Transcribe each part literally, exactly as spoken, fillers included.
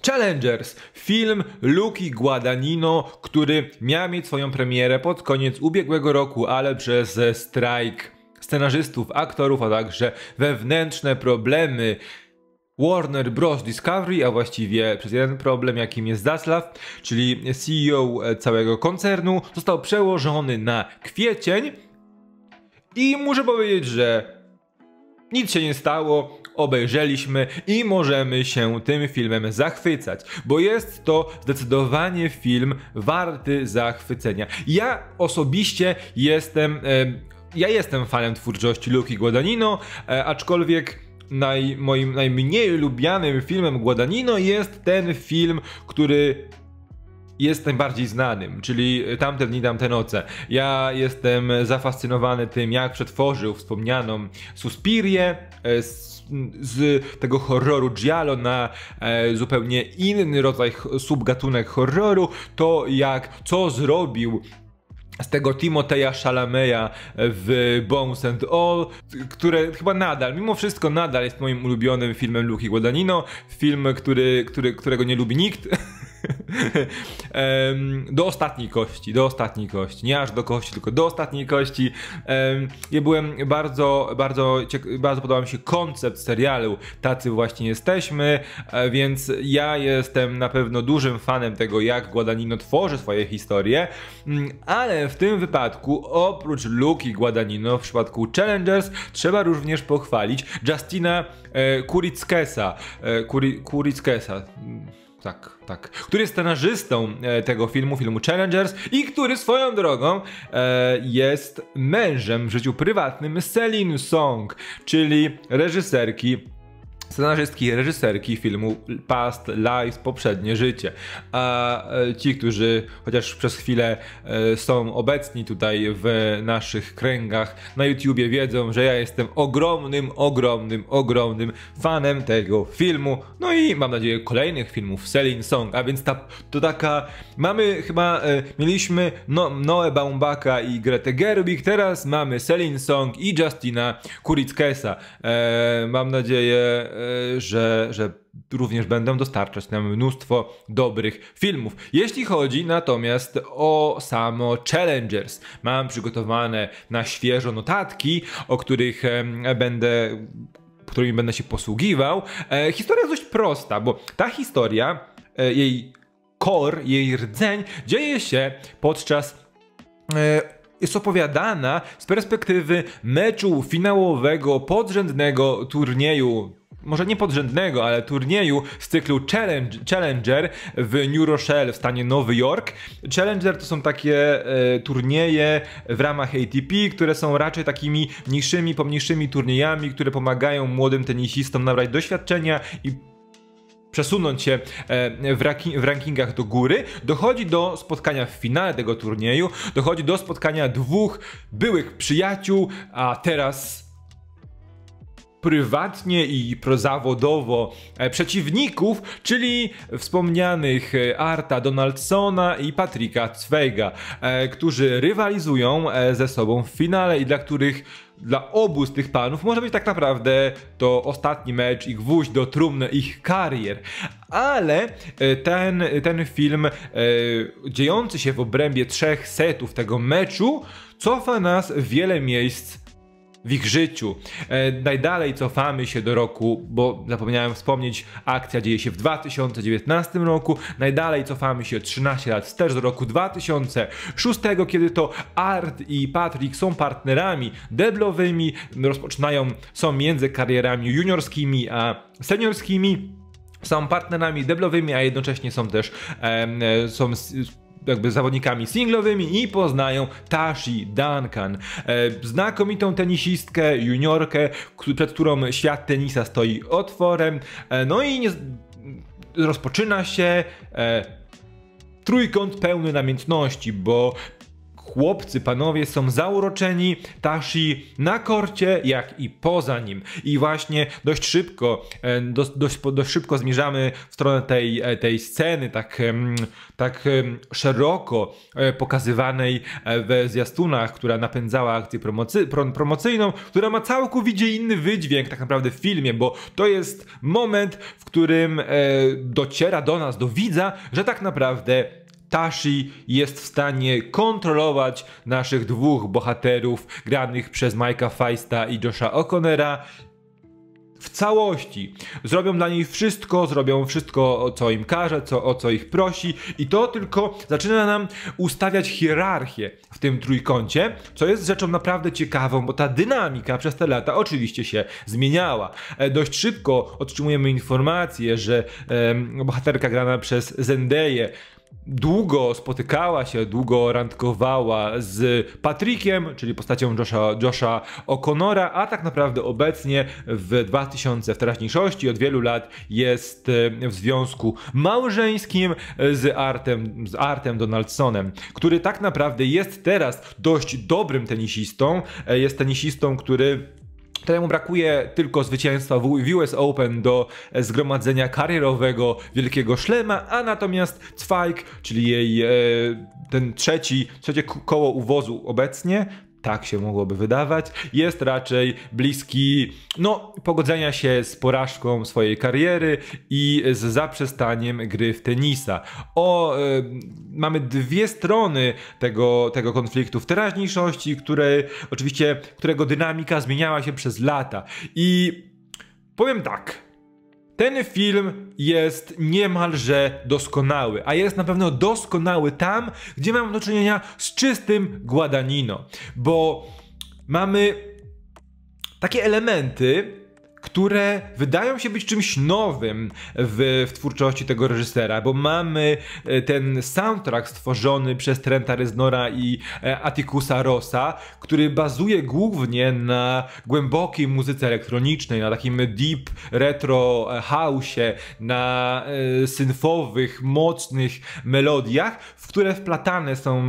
Challengers, film Luki Guadagnino, który miał mieć swoją premierę pod koniec ubiegłego roku, ale przez strajk scenarzystów, aktorów, a także wewnętrzne problemy Warner Bros. Discovery, a właściwie przez jeden problem, jakim jest Zaslav, czyli C E O całego koncernu, został przełożony na kwiecień i muszę powiedzieć, że nic się nie stało, obejrzeliśmy i możemy się tym filmem zachwycać, bo jest to zdecydowanie film warty zachwycenia. Ja osobiście jestem, e, ja jestem fanem twórczości Luki Guadagnino, e, aczkolwiek naj, moim najmniej lubianym filmem Guadagnino jest ten film, który jest najbardziej znanym, czyli Tamte dni, tamte noce. Ja jestem zafascynowany tym, jak przetworzył wspomnianą Suspirię z, z tego horroru giallo na e, zupełnie inny rodzaj subgatunek horroru. To jak, co zrobił z tego Timotheja Chalameya w Bones and All, które chyba nadal, mimo wszystko nadal jest moim ulubionym filmem Luki Guadagnino. Film, który, który, którego nie lubi nikt. Do ostatniej kości, do ostatniej kości, nie aż do kości, tylko do ostatniej kości. Ja byłem bardzo, bardzo, bardzo podobał mi się koncept serialu Tacy właśnie jesteśmy, więc ja jestem na pewno dużym fanem tego, jak Guadagnino tworzy swoje historie, ale w tym wypadku oprócz Luki Guadagnino w przypadku Challengers trzeba również pochwalić Justina Kuritzkesa, Kuritzkesa. Tak, tak. Który jest scenarzystą e, tego filmu, filmu Challengers i który swoją drogą e, jest mężem w życiu prywatnym Celine Song, czyli reżyserki, scenarzystki i reżyserki filmu Past Lives, poprzednie życie. A e, ci, którzy chociaż przez chwilę e, są obecni tutaj w naszych kręgach na YouTubie, wiedzą, że ja jestem ogromnym, ogromnym, ogromnym fanem tego filmu. No i mam nadzieję kolejnych filmów Celine Song, a więc ta, to taka, mamy chyba, e, mieliśmy no, Noe Baumbach'a i Gretę Gerwig, teraz mamy Celine Song i Justina Kuritzkesa. E, mam nadzieję, e, Że, że również będą dostarczać nam mnóstwo dobrych filmów. Jeśli chodzi natomiast o samo Challengers, mam przygotowane na świeżo notatki, o których e, będę, którymi będę się posługiwał. E, historia jest dość prosta, bo ta historia, e, jej core, jej rdzeń dzieje się podczas e, jest opowiadana z perspektywy meczu finałowego podrzędnego turnieju, może nie podrzędnego, ale turnieju z cyklu Challenge, Challenger w New Rochelle w stanie Nowy Jork. Challenger to są takie e, turnieje w ramach A T P, które są raczej takimi mniejszymi, pomniejszymi turniejami, które pomagają młodym tenisistom nabrać doświadczenia i przesunąć się w, ranki w rankingach do góry. Dochodzi do spotkania w finale tego turnieju, dochodzi do spotkania dwóch byłych przyjaciół, a teraz prywatnie i prozawodowo przeciwników, czyli wspomnianych Arta Donaldsona i Patricka Zweiga, którzy rywalizują ze sobą w finale i dla których, dla obu z tych panów może być tak naprawdę to ostatni mecz i gwóźdź do trumny ich karier. Ale ten, ten film, dziejący się w obrębie trzech setów tego meczu, cofa nas w wiele miejsc w ich życiu. E, najdalej cofamy się do roku, bo zapomniałem wspomnieć, akcja dzieje się w dwa tysiące dziewiętnastym roku. Najdalej cofamy się trzynaście lat wstecz do roku dwa tysiące szóstego, kiedy to Art i Patrick są partnerami deblowymi, rozpoczynają, są między karierami juniorskimi a seniorskimi. Są partnerami deblowymi, a jednocześnie są też e, są jakby zawodnikami singlowymi i poznają Tashi Duncan, e, znakomitą tenisistkę, juniorkę, przed którą świat tenisa stoi otworem. E, no i nie, rozpoczyna się e, trójkąt pełny namiętności, bo chłopcy, panowie są zauroczeni Tashi na korcie, jak i poza nim. I właśnie dość szybko, dość, dość, dość szybko zmierzamy w stronę tej, tej sceny, tak, tak szeroko pokazywanej w zwiastunach, która napędzała akcję promocy, promocyjną, która ma całkowicie inny wydźwięk tak naprawdę w filmie, bo to jest moment, w którym dociera do nas, do widza, że tak naprawdę Tashi jest w stanie kontrolować naszych dwóch bohaterów granych przez Mike'a Feista i Josha O'Connora w całości. Zrobią dla niej wszystko, zrobią wszystko, o co im każe, co, o co ich prosi, i to tylko zaczyna nam ustawiać hierarchię w tym trójkącie, co jest rzeczą naprawdę ciekawą, bo ta dynamika przez te lata oczywiście się zmieniała. E, dość szybko otrzymujemy informację, że e, bohaterka grana przez Zendayę długo spotykała się, długo randkowała z Patrickiem, czyli postacią Josha, Josha O'Connora, a tak naprawdę obecnie w dwa tysiące, w teraźniejszości od wielu lat jest w związku małżeńskim z Artem, z Artem Donaldsonem, który tak naprawdę jest teraz dość dobrym tenisistą, jest tenisistą, który któremu brakuje tylko zwycięstwa w U S Open do zgromadzenia karierowego wielkiego szlema, a natomiast Zweig, czyli jej e, ten trzeci, trzecie koło uwozu obecnie, tak się mogłoby wydawać, jest raczej bliski, no, pogodzenia się z porażką swojej kariery i z zaprzestaniem gry w tenisa. O, y, mamy dwie strony tego, tego konfliktu w teraźniejszości, które, oczywiście, którego dynamika zmieniała się przez lata. I powiem tak, ten film jest niemalże doskonały, a jest na pewno doskonały tam, gdzie mamy do czynienia z czystym Guadagnino, bo mamy takie elementy, które wydają się być czymś nowym w, w twórczości tego reżysera, bo mamy ten soundtrack stworzony przez Trenta Reznora i Atticusa Rossa, który bazuje głównie na głębokiej muzyce elektronicznej, na takim deep retro house'ie, na e, synfowych, mocnych melodiach, w które wplatane są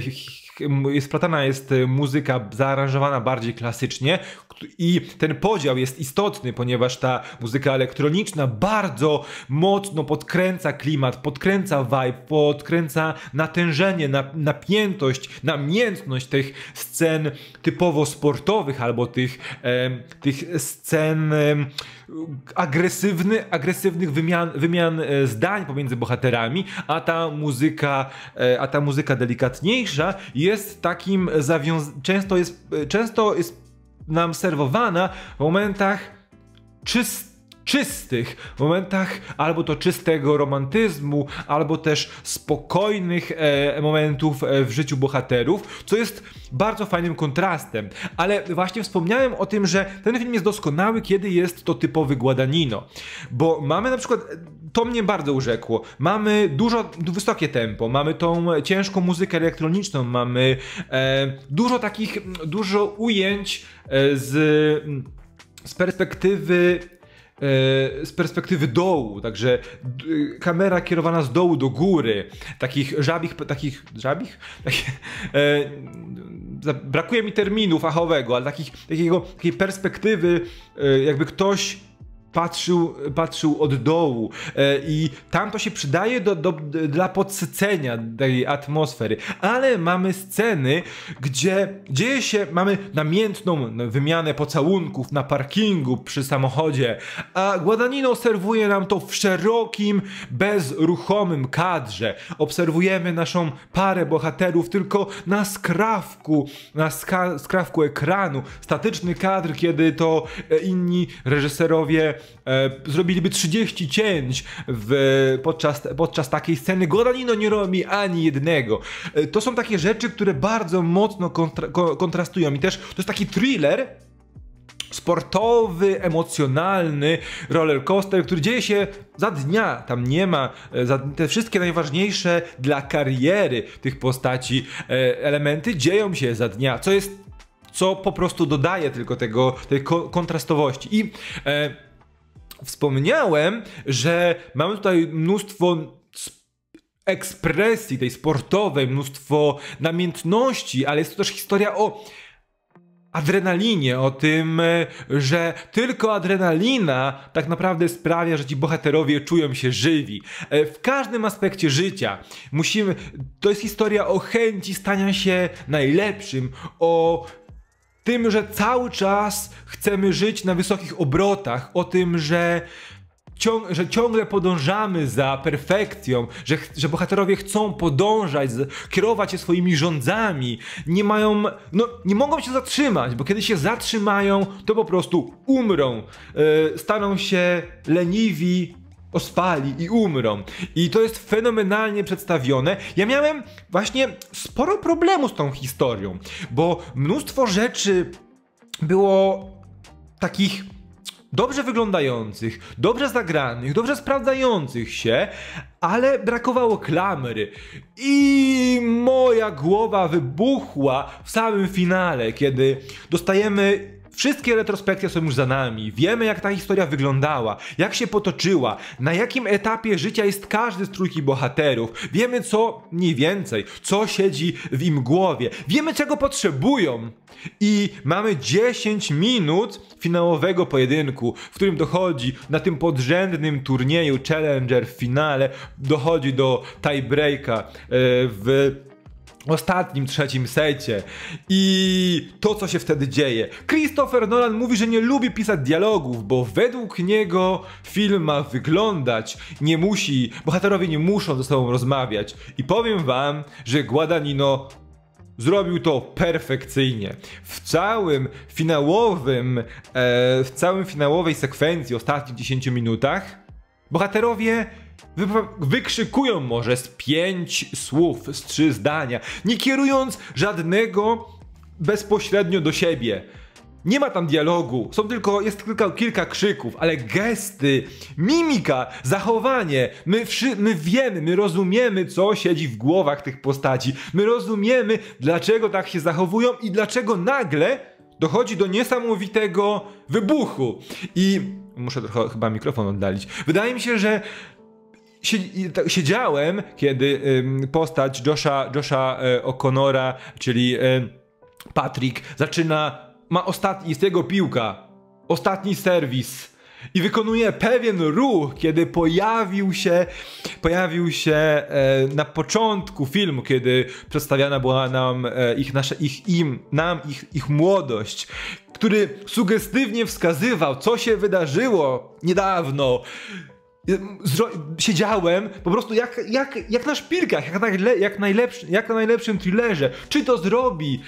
e, wplatana jest muzyka zaaranżowana bardziej klasycznie, i ten podział jest istotny, ponieważ ta muzyka elektroniczna bardzo mocno podkręca klimat, podkręca vibe, podkręca natężenie, napiętość, namiętność tych scen typowo sportowych albo tych, e, tych scen e, agresywny, agresywnych wymian, wymian zdań pomiędzy bohaterami, a ta muzyka, e, a ta muzyka delikatniejsza jest takim zawiąz... często jest, często jest nam serwowana w momentach czystych, czystych, w momentach albo to czystego romantyzmu, albo też spokojnych e, momentów e, w życiu bohaterów, co jest bardzo fajnym kontrastem. Ale właśnie wspomniałem o tym, że ten film jest doskonały, kiedy jest to typowy Guadagnino, bo mamy na przykład, to mnie bardzo urzekło, mamy dużo, wysokie tempo, mamy tą ciężką muzykę elektroniczną, mamy e, dużo takich, dużo ujęć e, z, z perspektywy z perspektywy dołu, także kamera kierowana z dołu do góry, takich żabich, takich żabich? Takich, e, brakuje mi terminu fachowego, ale takich, takiego, takiej perspektywy, e, jakby ktoś patrzył, patrzył od dołu e, i tam to się przydaje do, do, dla podsycenia tej atmosfery, ale mamy sceny, gdzie dzieje się, mamy namiętną wymianę pocałunków na parkingu przy samochodzie, a Guadagnino serwuje nam to w szerokim, bezruchomym kadrze. Obserwujemy naszą parę bohaterów tylko na skrawku, na ska, skrawku ekranu. Statyczny kadr, kiedy to inni reżyserowie E, zrobiliby trzydzieści cięć w, podczas, podczas takiej sceny. Guadagnino nie robi ani jednego. E, to są takie rzeczy, które bardzo mocno kontra, ko, kontrastują i też to jest taki thriller sportowy, emocjonalny rollercoaster, który dzieje się za dnia. Tam nie ma za te wszystkie najważniejsze dla kariery tych postaci e, elementy dzieją się za dnia, co jest, co po prostu dodaje tylko tego, tej ko kontrastowości. I e, wspomniałem, że mamy tutaj mnóstwo ekspresji tej sportowej, mnóstwo namiętności, ale jest to też historia o adrenalinie, o tym, że tylko adrenalina tak naprawdę sprawia, że ci bohaterowie czują się żywi. W każdym aspekcie życia musimy... To jest historia o chęci stania się najlepszym, o tym, że cały czas chcemy żyć na wysokich obrotach, o tym, że Ciąg, że ciągle podążamy za perfekcją, że, że bohaterowie chcą podążać, z, kierować się swoimi rządzami, nie mają, no nie mogą się zatrzymać, bo kiedy się zatrzymają, to po prostu umrą, yy, staną się leniwi, ospali i umrą. I to jest fenomenalnie przedstawione. Ja miałem właśnie sporo problemu z tą historią, bo mnóstwo rzeczy było takich dobrze wyglądających, dobrze zagranych, dobrze sprawdzających się, ale brakowało klamry. I moja głowa wybuchła w samym finale, kiedy dostajemy... Wszystkie retrospekcje są już za nami. Wiemy, jak ta historia wyglądała, jak się potoczyła, na jakim etapie życia jest każdy z trójki bohaterów. Wiemy, co mniej więcej, co siedzi w im głowie. Wiemy, czego potrzebują. I mamy dziesięć minut finałowego pojedynku, w którym dochodzi na tym podrzędnym turnieju Challenger w finale, dochodzi do tiebreaka w ostatnim, trzecim secie. I to, co się wtedy dzieje. Christopher Nolan mówi, że nie lubi pisać dialogów, bo według niego film ma wyglądać, nie musi, bohaterowie nie muszą ze sobą rozmawiać. I powiem wam, że Guadagnino zrobił to perfekcyjnie. W całym finałowym, e, w całym finałowej sekwencji, ostatnich dziesięciu minutach, bohaterowie Wy, wykrzykują może z pięć słów, z trzy zdania, nie kierując żadnego bezpośrednio do siebie. Nie ma tam dialogu, są tylko, jest tylko kilka krzyków, ale gesty, mimika, zachowanie, my, wszy, my wiemy, my rozumiemy, co siedzi w głowach tych postaci, my rozumiemy, dlaczego tak się zachowują i dlaczego nagle dochodzi do niesamowitego wybuchu. I muszę trochę chyba mikrofon oddalić. Wydaje mi się, że siedziałem, kiedy postać Josha, Josha O'Connora, czyli Patrick, zaczyna, ma ostatni, jest jego piłka, ostatni serwis i wykonuje pewien ruch, kiedy pojawił się, pojawił się na początku filmu, kiedy przedstawiana była nam ich, nasze, ich, im, nam ich, ich młodość, który sugestywnie wskazywał, co się wydarzyło niedawno. Siedziałem po prostu jak, jak, jak na szpilkach, jak, najle, jak, najlepszy, jak na najlepszym thrillerze. Czy to zrobi?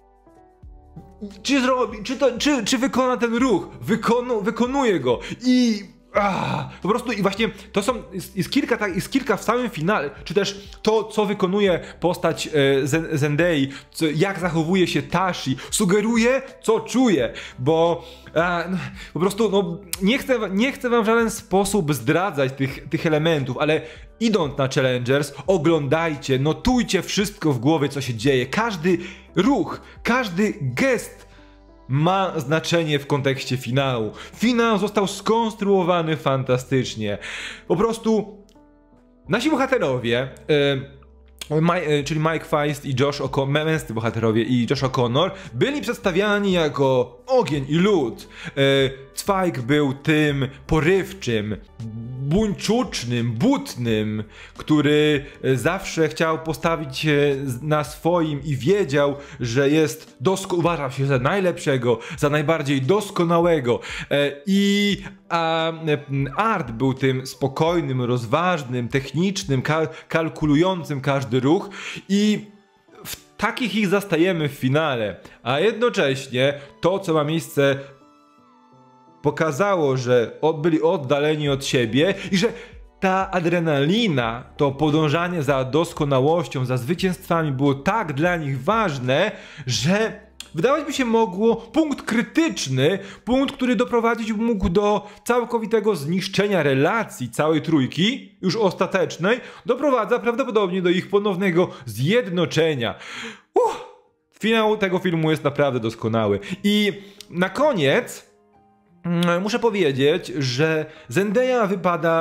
Czy zrobi? Czy, to, czy, czy wykona ten ruch? Wykonu, wykonuje go. I ah, po prostu i właśnie to są, jest, jest, kilka, tak, jest kilka w samym finale, czy też to, co wykonuje postać e, Zendai, co, jak zachowuje się Tashi, sugeruje, co czuje, bo a, no, po prostu no, nie, chcę, nie chcę wam w żaden sposób zdradzać tych, tych elementów, ale idąc na Challengers, oglądajcie, notujcie wszystko w głowie, co się dzieje, każdy ruch, każdy gest ma znaczenie w kontekście finału. Finał został skonstruowany fantastycznie. Po prostu nasi bohaterowie, yy, My, yy, czyli Mike Faist i Josh O'Connor, męscy bohaterowie i Josh O'Connor, byli przedstawiani jako ogień i lód. Yy, Zweig był tym porywczym, buńczucznym, butnym, który zawsze chciał postawić się na swoim i wiedział, że jest dosko- uważał się za najlepszego, za najbardziej doskonałego. I a Art był tym spokojnym, rozważnym, technicznym, kal- kalkulującym każdy ruch i w takich ich zastajemy w finale. A jednocześnie to, co ma miejsce, pokazało, że byli oddaleni od siebie i że ta adrenalina, to podążanie za doskonałością, za zwycięstwami było tak dla nich ważne, że wydawać by się mogło punkt krytyczny, punkt, który doprowadzić mógł do całkowitego zniszczenia relacji całej trójki, już ostatecznej, doprowadza prawdopodobnie do ich ponownego zjednoczenia. Uff, finał tego filmu jest naprawdę doskonały. I na koniec muszę powiedzieć, że Zendaya wypada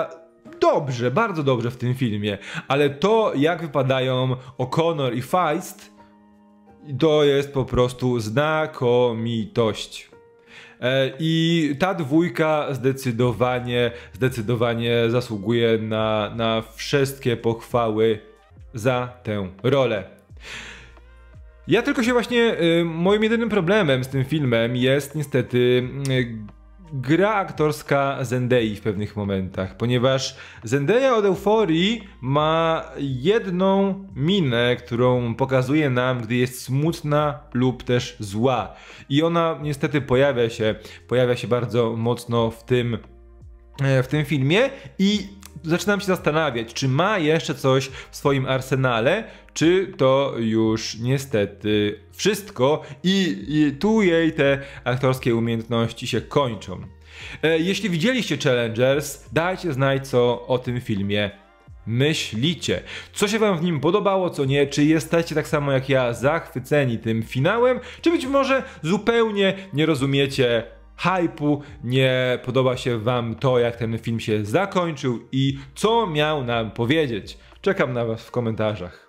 dobrze, bardzo dobrze w tym filmie, ale to, jak wypadają O'Connor i Feist, to jest po prostu znakomitość. I ta dwójka zdecydowanie, zdecydowanie zasługuje na, na wszystkie pochwały za tę rolę. Ja tylko się właśnie, moim jedynym problemem z tym filmem jest niestety gra aktorska Zendai w pewnych momentach, ponieważ Zendaya od Euforii ma jedną minę, którą pokazuje nam, gdy jest smutna lub też zła. I ona niestety pojawia się, pojawia się bardzo mocno w tym, w tym filmie i zaczynam się zastanawiać, czy ma jeszcze coś w swoim arsenale, czy to już niestety wszystko i, i tu jej te aktorskie umiejętności się kończą. E, jeśli widzieliście Challengers, dajcie znać, co o tym filmie myślicie. Co się wam w nim podobało, co nie, czy jesteście tak samo jak ja zachwyceni tym finałem, czy być może zupełnie nie rozumiecie hype'u, nie podoba się wam to, jak ten film się zakończył i co miał nam powiedzieć. Czekam na was w komentarzach.